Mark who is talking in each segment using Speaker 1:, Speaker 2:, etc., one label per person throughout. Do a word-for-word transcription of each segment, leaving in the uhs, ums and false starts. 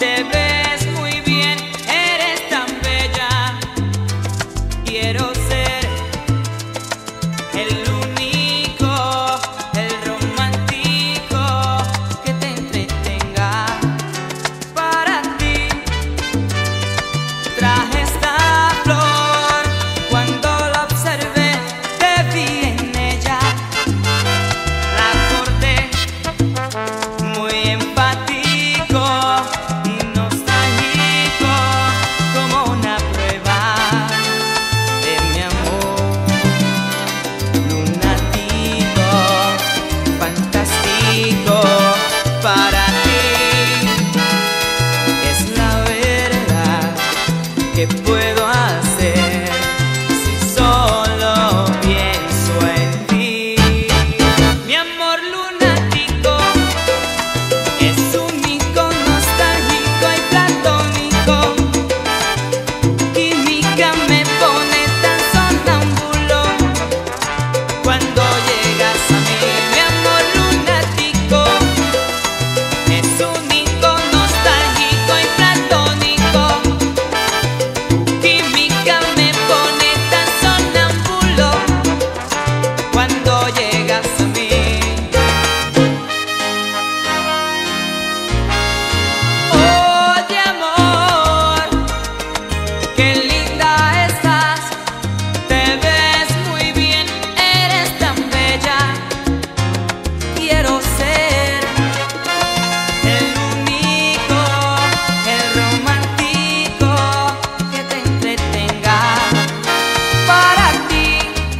Speaker 1: te ves muy bien, eres tan bella. Quiero ser el único, el romántico que te entretenga. Para ti traje esta flor, cuando la observé te vi en ella. La corté muy empático y nostálgico, como una prueba de mi amor. Lunático, fantástico, para ti es la verdad. ¿Qué puedo hacer si solo pienso en ti? Mi amor lunático es único, nostálgico y platónico. Química me pone tan sonámbulo cuando llegas a mí. Mi amor lunático es único, nostálgico y platónico. Química me pone tan sonámbulo cuando llegas a mí. Oye amor, qué linda estás, te ves muy bien, eres tan bella. Quiero ser el único, el romántico que te entretenga. Para ti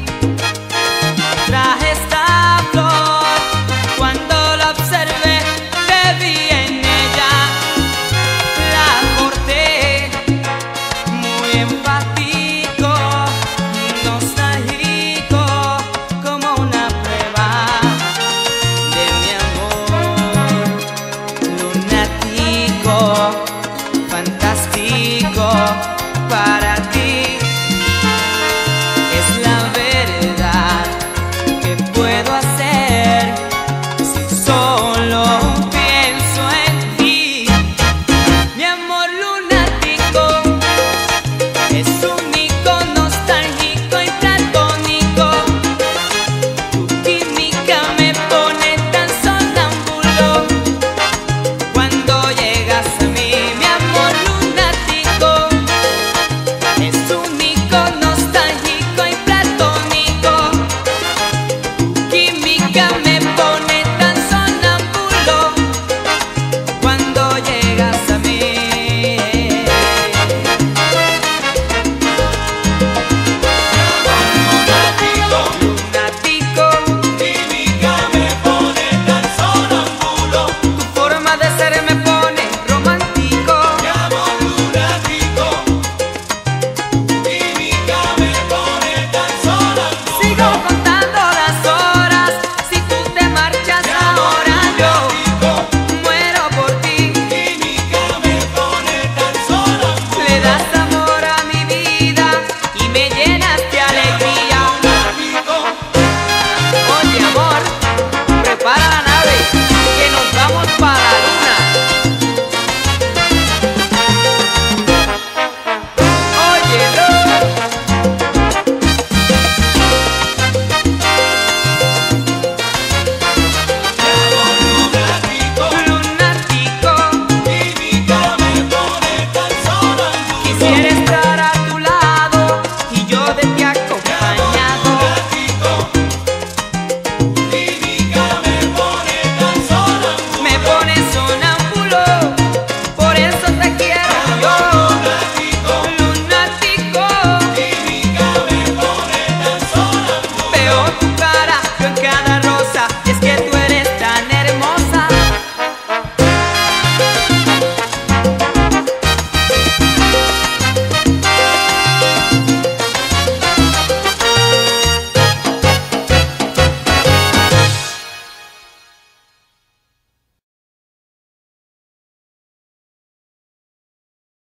Speaker 1: traje esta flor, cuando la observé te vi en ella. La corté muy empático, nostálgico, como una prueba de mi amor. Lunático, fantástico, para